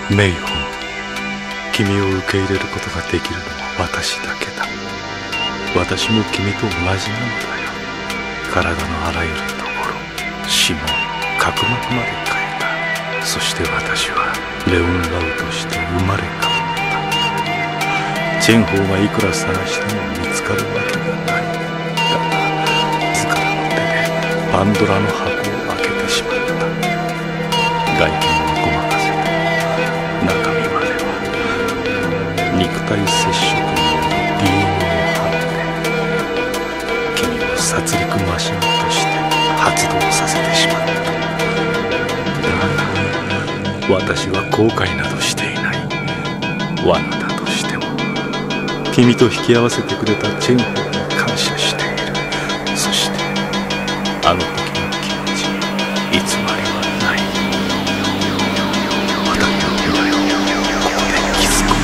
メイホン、君を受け入れることができるのは私だけだ。私も君と同じなのだよ。体のあらゆるところ、指紋、角膜まで変えた。そして私はレオン・ラウとして生まれ変わった。チェンホーがいくら探しても見つかるわけがない。だが自らの手でパンドラの箱を開けてしまった。外見はごまかせて、中身までは肉体接触による DNA 反応で君を殺戮マシンとして発動させてしまった。だが私は後悔などしていない。罠だとしても君と引き合わせてくれたチェンホーに感謝している。そしてあの時の気持ちに偽りはない。私はここで気づく。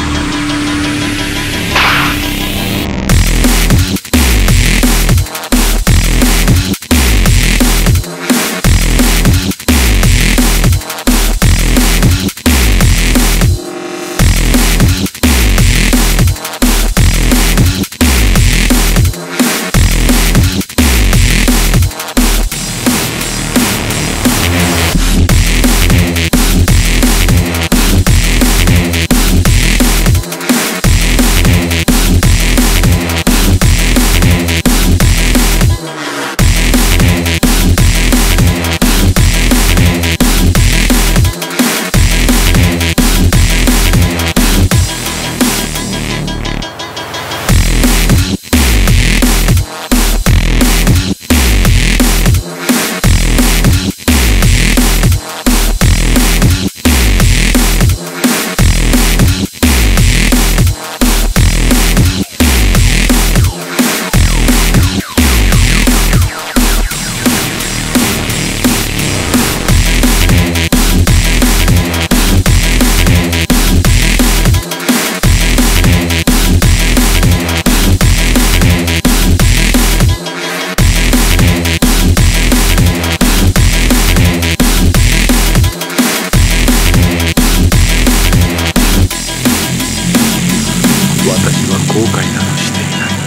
後悔などしていない。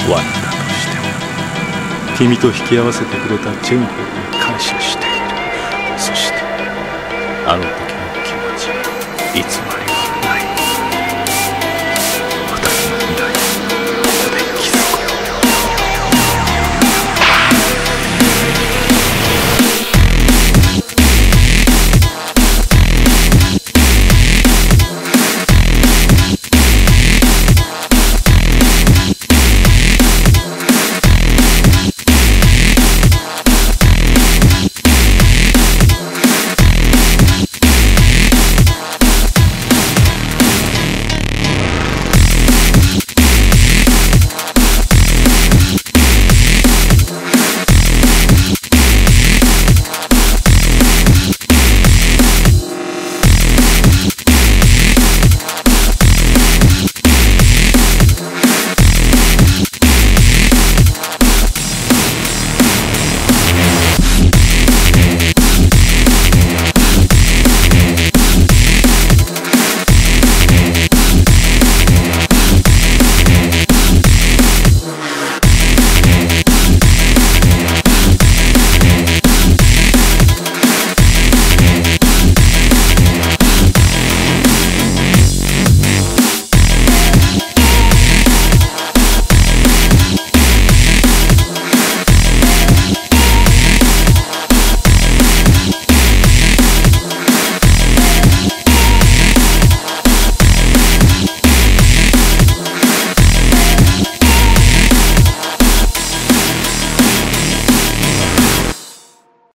罠だとしても君と引き合わせてくれたチェンホーに感謝している。そしてあの時